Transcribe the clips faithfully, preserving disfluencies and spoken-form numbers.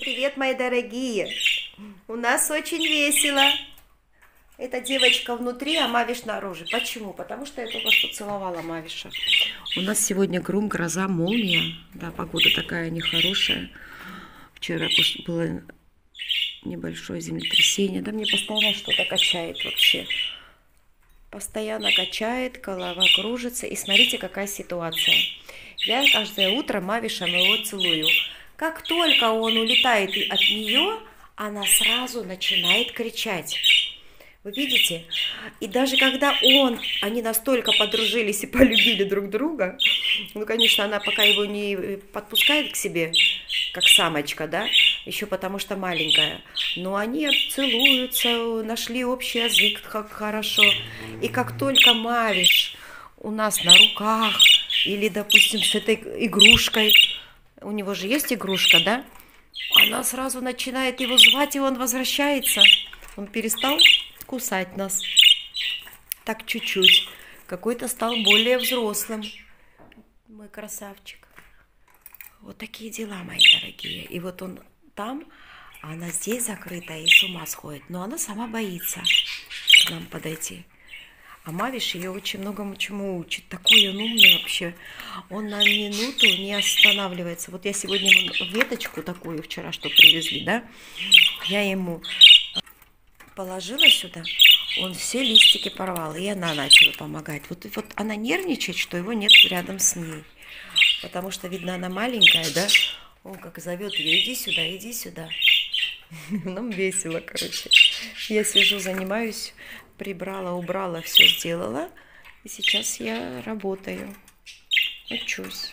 Привет, мои дорогие! У нас очень весело. Эта девочка внутри, а Мавиш снаружи. Почему? Потому что я только что целовала Мавиша. У нас сегодня гром, гроза, молния. Да, погода такая нехорошая. Вчера было небольшое землетрясение. Да мне постоянно что-то качает вообще. Постоянно качает, голова кружится. И смотрите, какая ситуация. Я каждое утро Мавиша моего целую. Как только он улетает от нее, она сразу начинает кричать. Вы видите? И даже когда он, они настолько подружились и полюбили друг друга, ну, конечно, она пока его не подпускает к себе, как самочка, да, еще потому что маленькая, но они целуются, нашли общий язык, как хорошо. И как только Мавиш у нас на руках или, допустим, с этой игрушкой, у него же есть игрушка, да, она сразу начинает его звать, и он возвращается. Он перестал кусать нас. Так чуть-чуть. Какой-то стал более взрослым. Мой красавчик. Вот такие дела, мои дорогие. И вот он там, а она здесь закрыта и с ума сходит. Но она сама боится к нам подойти. А Мавиш ее очень многому чему учит. Такой он умный вообще. Он на минуту не останавливается. Вот я сегодня веточку такую вчера, что привезли, да, я ему положила сюда, он все листики порвал, и она начала помогать. Вот, вот она нервничает, что его нет рядом с ней. Потому что, видно, она маленькая, да? Он как зовет ее: иди сюда, иди сюда. Нам весело, короче. Я сижу, занимаюсь, прибрала, убрала, все сделала. И сейчас я работаю, учусь.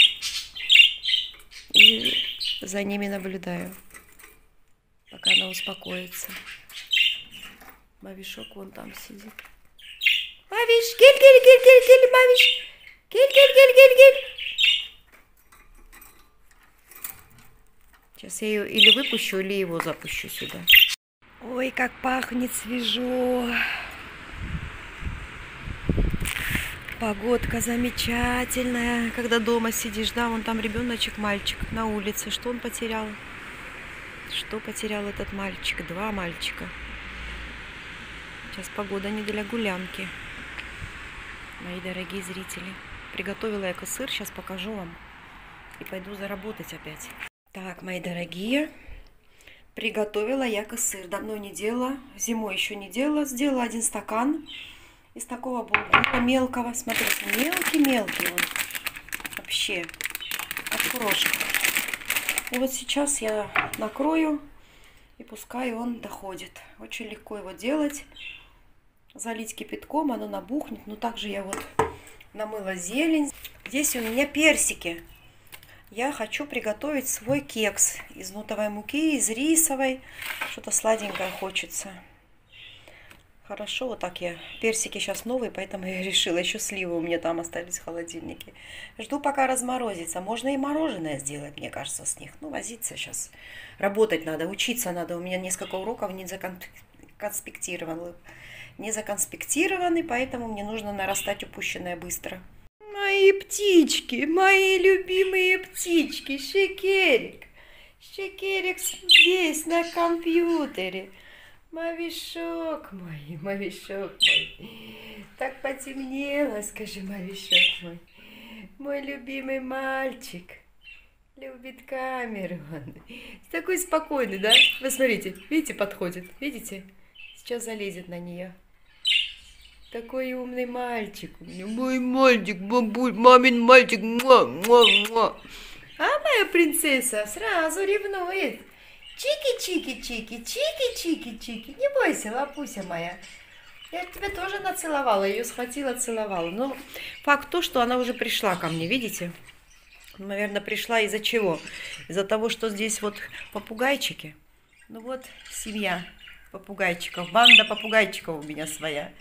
И за ними наблюдаю, пока она успокоится. Мавишок вон там сидит. Мавиш, гель, гель, гель, гель, гель, Мавиш. Гель, гель, гель, гель, гель. Сейчас я ее или выпущу, или его запущу сюда. Ой, как пахнет свежо. Погодка замечательная. Когда дома сидишь, да, вон там ребеночек, мальчик на улице. Что он потерял? Что потерял этот мальчик? Два мальчика. Сейчас погода не для гулянки, мои дорогие зрители. Приготовила я косыр, сейчас покажу вам. И пойду заработать опять. Так, мои дорогие, приготовила я косыр. Давно не делала, зимой еще не делала. Сделала один стакан из такого булгура мелкого. Смотрите, мелкий-мелкий он. Вообще, как крошка. И вот сейчас я накрою, и пускай он доходит. Очень легко его делать. Залить кипятком, оно набухнет. Но также я вот намыла зелень. Здесь у меня персики. Я хочу приготовить свой кекс из нутовой муки, из рисовой. Что-то сладенькое хочется. Хорошо, вот так я. Персики сейчас новые, поэтому я решила. Еще сливы у меня там остались в холодильнике. Жду, пока разморозится. Можно и мороженое сделать, мне кажется, с них. Ну, возиться сейчас. Работать надо, учиться надо. У меня несколько уроков не законспектированы. Не законспектированы, поэтому мне нужно нарастать упущенное быстро. Мои птички, мои любимые птички. Шекерик. Шекерик здесь, на компьютере. Мавишок мой, Мавишок мой. Так потемнело, скажи, Мавишок мой. Мой любимый мальчик. Любит камеру. Такой спокойный, да? Вы смотрите, видите, подходит, видите? Сейчас залезет на нее. Такой умный мальчик. Мой мальчик, бабуль, мамин мальчик. Муа, муа, муа. А моя принцесса сразу ревнует. Чики-чики-чики, чики-чики-чики. Не бойся, лапуся моя. Я тебя тоже нацеловала, ее схватила, целовала. Но факт то, что она уже пришла ко мне, видите? Наверное, пришла из-за чего? Из-за того, что здесь вот попугайчики. Ну вот семья попугайчиков, банда попугайчиков у меня своя.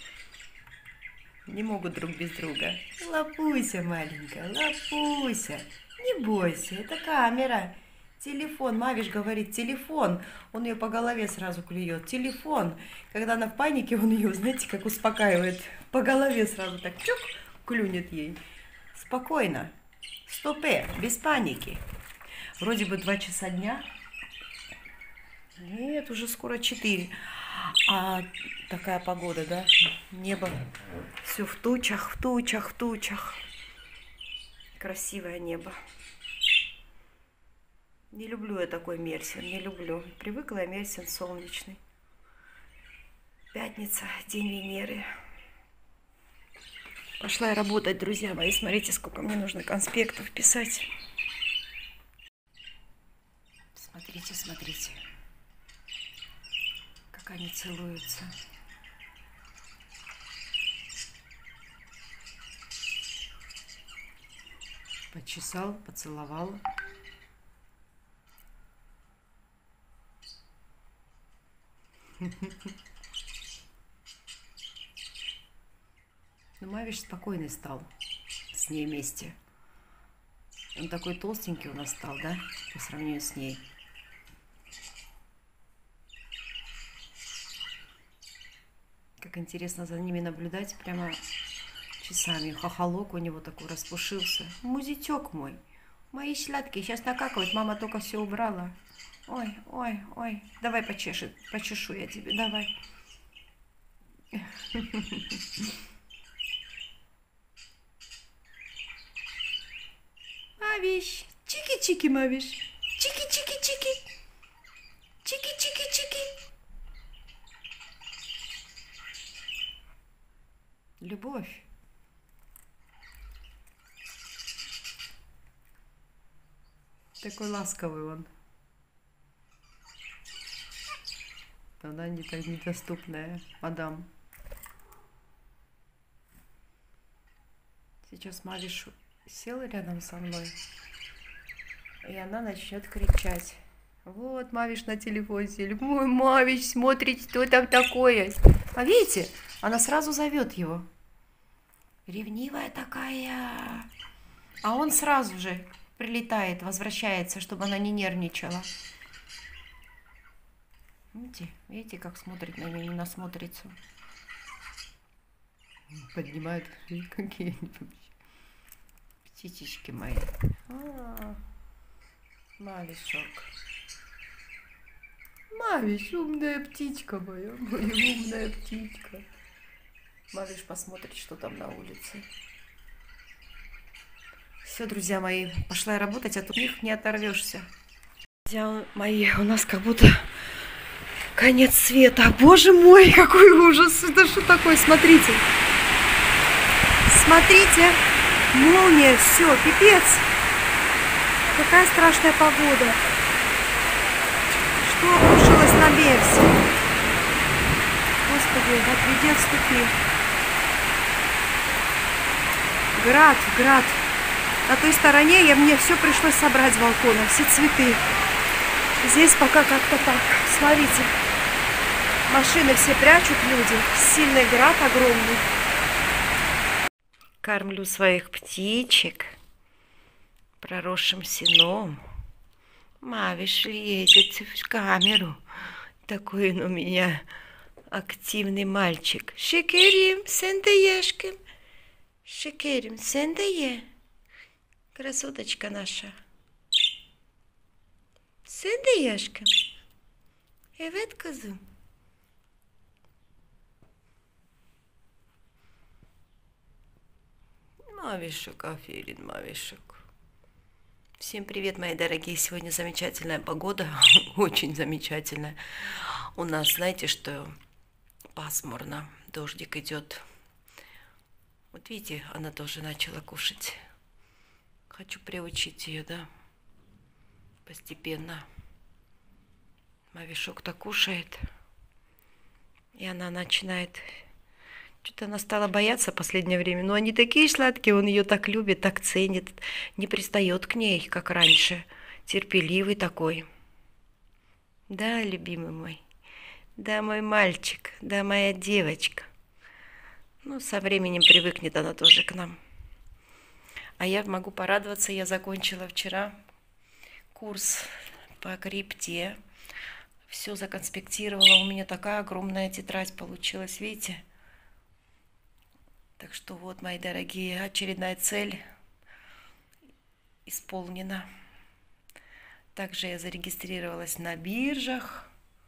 Не могут друг без друга. Лапуся маленькая, лапуся. Не бойся, это камера. Телефон, Мавиш говорит, телефон. Он ее по голове сразу клюет. Телефон. Когда она в панике, он ее, знаете, как успокаивает. По голове сразу так чук, клюнет ей. Спокойно. Стопе, без паники. Вроде бы два часа дня. Нет, уже скоро четыре. А такая погода, да? Небо все в тучах, в тучах, в тучах. Красивое небо. Не люблю я такой Мельсин, не люблю. Привыкла я Мельсин солнечный. Пятница, день Венеры. Пошла я работать, друзья мои. Смотрите, сколько мне нужно конспектов писать. Смотрите, смотрите. Как они целуются. Почесал, поцеловал. Ну, Мавиш спокойный стал с ней вместе. Он такой толстенький у нас стал, да, по сравнению с ней. Как интересно за ними наблюдать, прямо часами. Хохолок у него такой распушился. Музичок мой, мои сладкие, сейчас накакают, мама только все убрала. Ой, ой, ой, давай почешет, почешу я тебе, давай. Мавиш, чики-чики, Мавиш, чики-чики-чики, чики-чики-чики. Любовь. Такой ласковый он. Она не так недоступная, мадам. Сейчас Мавиш села рядом со мной, и она начнет кричать. Вот Мавиш на телефоне. Мой Мавиш смотрит, что там такое. А видите, она сразу зовет его. Ревнивая такая. А он сразу же прилетает, возвращается, чтобы она не нервничала. Видите, видите, как смотрит на нее, не насмотрится. Поднимает, какие птичечки мои. А, Мавишок. Мавиш, умная птичка моя, моя умная птичка. Мавиш посмотрит, что там на улице. Все, друзья мои, пошла я работать, а тут их не оторвешься. Друзья мои, у нас как будто конец света. Боже мой, какой ужас! Это что такое? Смотрите. Смотрите. Молния, все, пипец. Какая страшная погода. Что обрушилось на Мельсе? Господи, отведи, отступи. Град, град. На той стороне я, мне все пришлось собрать с балкона, все цветы. Здесь пока как-то так. Смотрите, машины все прячут люди. Сильный град огромный. Кормлю своих птичек проросшим сеном. Мавиш лезет в камеру. Такой он у меня активный мальчик. Шекерим, сендаешким. Шекерим, сендае. Красоточка наша. Сендаешким. Evet kızım. Мавишек, Аферин, Мавишек. Всем привет, мои дорогие. Сегодня замечательная погода. Очень замечательная. У нас, знаете, что пасмурно. Дождик идет. Вот видите, она тоже начала кушать. Хочу приучить ее, да? Постепенно. Мавишок-то кушает. И она начинает... Что-то она стала бояться в последнее время. Но они такие сладкие, он ее так любит, так ценит. Не пристает к ней, как раньше. Терпеливый такой. Да, любимый мой. Да, мой мальчик. Да, моя девочка. Ну, со временем привыкнет она тоже к нам. А я могу порадоваться. Я закончила вчера курс по крипте. Все законспектировала. У меня такая огромная тетрадь получилась, видите? Так что вот, мои дорогие, очередная цель исполнена. Также я зарегистрировалась на биржах.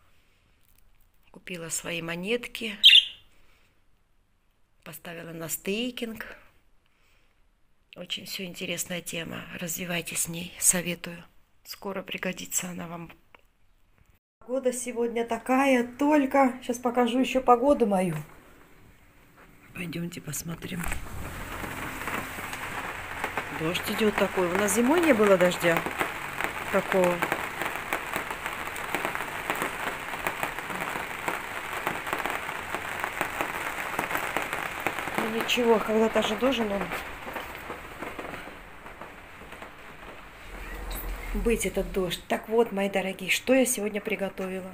Купила свои монетки. Поставила на стейкинг. Очень все интересная тема. Развивайте с ней. Советую. Скоро пригодится она вам. Погода сегодня такая, только... Сейчас покажу еще погоду мою. Пойдемте посмотрим. Дождь идет такой. У нас зимой не было дождя такого. Ну ничего, когда-то же должен он быть, этот дождь. Так вот, мои дорогие, что я сегодня приготовила?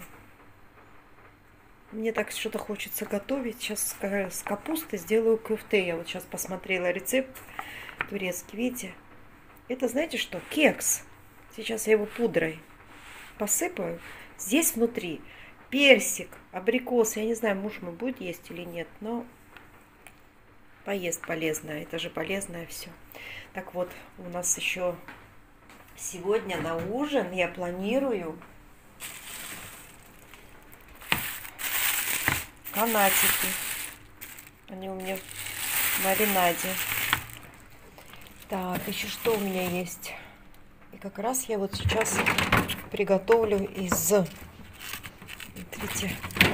Мне так что-то хочется готовить. Сейчас с капустой сделаю кюфте. Я вот сейчас посмотрела рецепт турецкий. Видите? Это, знаете что? Кекс. Сейчас я его пудрой посыпаю. Здесь внутри персик, абрикос. Я не знаю, муж мой будет есть или нет, но поест полезно. Это же полезное все. Так вот, у нас еще сегодня на ужин я планирую канатики. Они у меня в маринаде. Так, еще что у меня есть? И как раз я вот сейчас приготовлю из... Смотрите.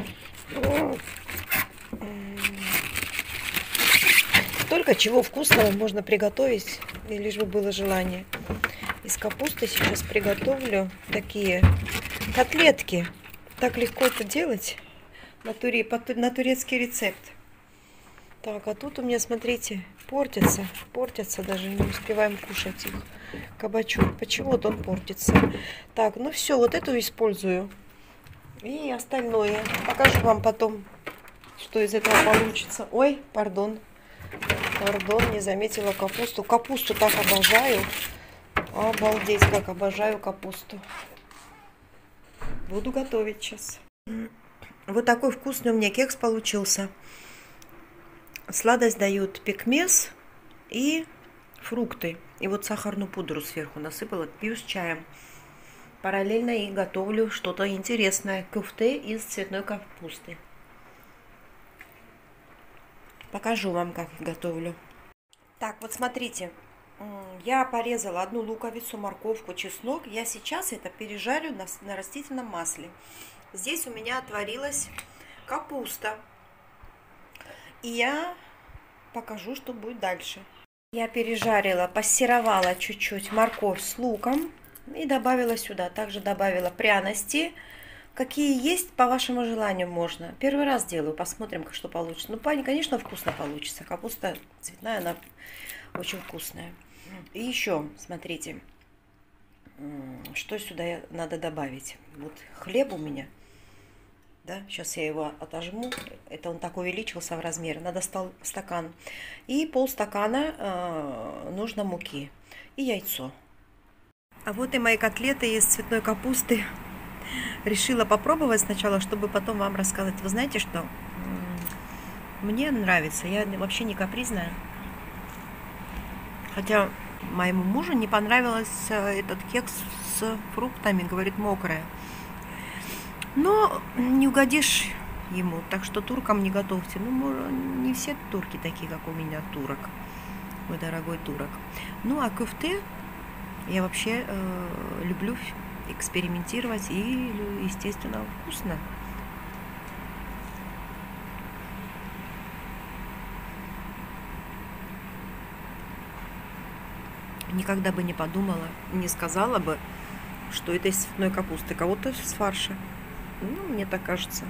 Столько чего вкусного можно приготовить, и лишь бы было желание. Из капусты сейчас приготовлю такие котлетки. Так легко это делать на, туре, на турецкий рецепт. Так, а тут у меня, смотрите, портится. Портятся, даже не успеваем кушать их. Кабачок. Почему-то он портится. Так, ну все, вот эту использую. И остальное. Покажу вам потом, что из этого получится. Ой, пардон. Пардон, не заметила капусту. Капусту так обожаю. Обалдеть, как обожаю капусту. Буду готовить сейчас. Вот такой вкусный у меня кекс получился. Сладость дают пекмес и фрукты. И вот сахарную пудру сверху насыпала. Пью с чаем. Параллельно и готовлю что-то интересное. Кюфте из цветной капусты. Покажу вам, как готовлю. Так, вот смотрите. Я порезала одну луковицу, морковку, чеснок. Я сейчас это пережарю на, на растительном масле. Здесь у меня отварилась капуста. И я покажу, что будет дальше. Я пережарила, пассеровала чуть-чуть морковь с луком и добавила сюда. Также добавила пряности. Какие есть, по вашему желанию можно. Первый раз делаю, посмотрим, что получится. Ну, конечно, вкусно получится. Капуста цветная, она очень вкусная. И еще, смотрите, что сюда надо добавить. Вот хлеб у меня. Да, сейчас я его отожму. Это он так увеличился в размере. Надо стакан. И полстакана э, нужно муки. И яйцо. А вот и мои котлеты из цветной капусты. Решила попробовать сначала, чтобы потом вам рассказать. Вы знаете что? Мне нравится. Я вообще не капризная. Хотя моему мужу не понравился этот кекс с фруктами. Говорит, мокрая. Но не угодишь ему. Так что туркам не готовьте. Ну, не все турки такие, как у меня, турок. Мой дорогой турок. Ну, а кюфте я вообще э, люблю экспериментировать. И, естественно, вкусно. Никогда бы не подумала, не сказала бы, что это из цветной капусты. Кого-то с фарша. Ну, мне так кажется.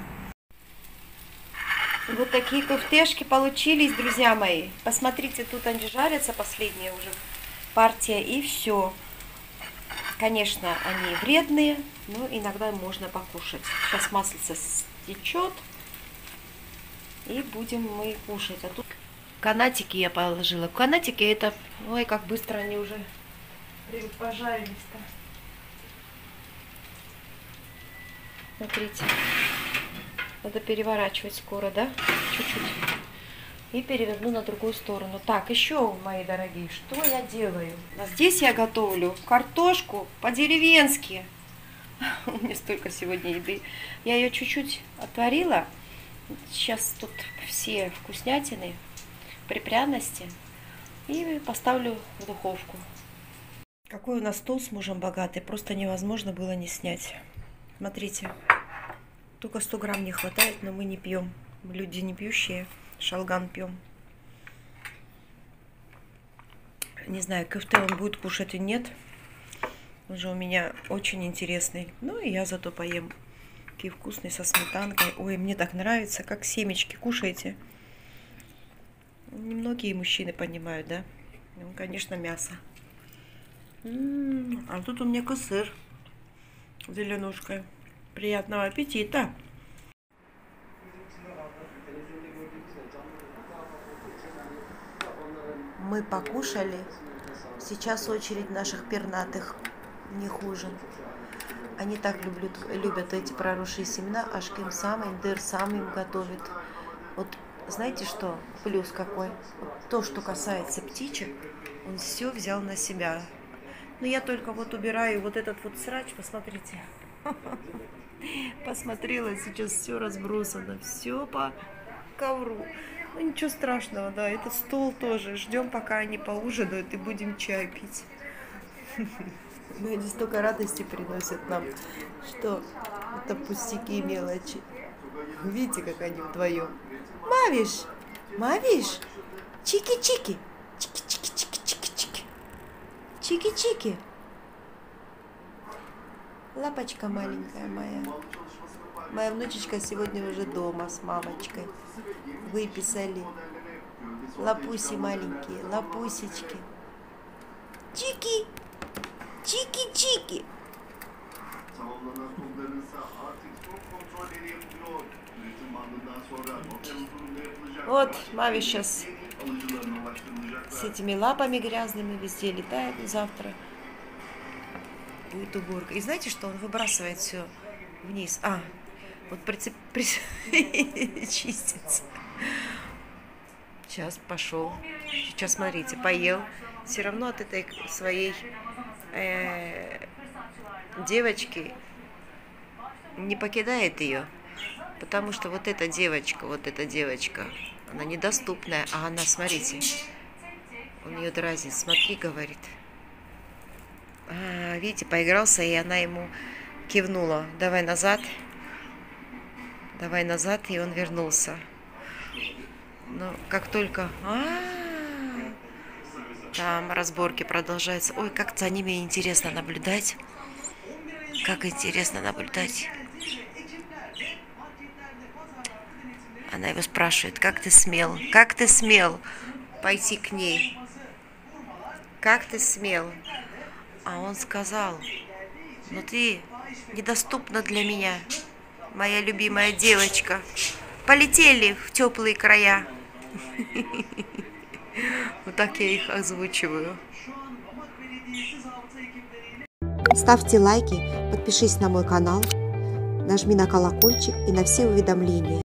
Вот такие кюфтешки получились, друзья мои. Посмотрите, тут они жарятся, последняя уже партия, и все. Конечно, они вредные, но иногда можно покушать. Сейчас маслица стечет, и будем мы кушать. А тут канатики я положила. Канатики это, ой, как быстро они уже пожарились-то. Смотрите, надо переворачивать скоро, да? Чуть-чуть. И переверну на другую сторону. Так, еще, мои дорогие, что я делаю? Здесь я готовлю картошку по-деревенски. У меня столько сегодня еды. Я ее чуть-чуть отварила. Сейчас тут все вкуснятины, припряности. И поставлю в духовку. Какой у нас стол с мужем богатый. Просто невозможно было не снять. Смотрите. Только сто грамм не хватает, но мы не пьем. Мы люди не пьющие. Шалган пьем. Не знаю, КФТ он будет кушать или нет. Он же у меня очень интересный. Ну и я зато поем. Такие вкусные, со сметанкой. Ой, мне так нравится, как семечки. Кушаете. Немногие мужчины понимают, да? Ну, конечно, мясо. М-м-м, а тут у меня косыр. Зеленушкой. Приятного аппетита! Мы покушали. Сейчас очередь наших пернатых. Не хуже. Они так любят, любят эти проросшие семена, аж им сам, индыр сам им готовит. Вот знаете что? Плюс какой? Вот то, что касается птичек, он все взял на себя. Но я только вот убираю вот этот вот срач, посмотрите. Посмотрела, сейчас все разбросано, все по ковру. Ну ничего страшного, да, этот стол тоже. Ждем, пока они поужинают, и будем чай пить. Но они столько радости приносят нам, что это пустяки и мелочи. Видите, как они вдвоем. Мавиш, Мавиш, чики-чики, чики-чики-чики-чики-чики, чики-чики. Лапочка маленькая моя. Моя внучечка сегодня уже дома с мамочкой. Выписали. Лапуси маленькие, лапусечки. Чики, чики-чики. Вот, Мави сейчас с этими лапами грязными везде летает завтра. Будет уборка. И знаете, что он выбрасывает все вниз? А, вот прицеп... Приц... чистится. Сейчас пошел. Сейчас, смотрите, поел. Все равно от этой своей э, девочки не покидает ее. Потому что вот эта девочка, вот эта девочка, она недоступная. А она, смотрите, у нее дразнит. Смотри, говорит. А, видите, поигрался, и она ему кивнула. Давай назад. Давай назад, и он вернулся. Но как только... А-а-а, там разборки продолжаются. Ой, как за ними интересно наблюдать. Как интересно наблюдать. Она его спрашивает, как ты смел? Как ты смел пойти к ней? Как ты смел? А он сказал, ну ты недоступна для меня, моя любимая девочка. Полетели в теплые края. Вот так я их озвучиваю. Ставьте лайки, подпишись на мой канал, нажми на колокольчик и на все уведомления.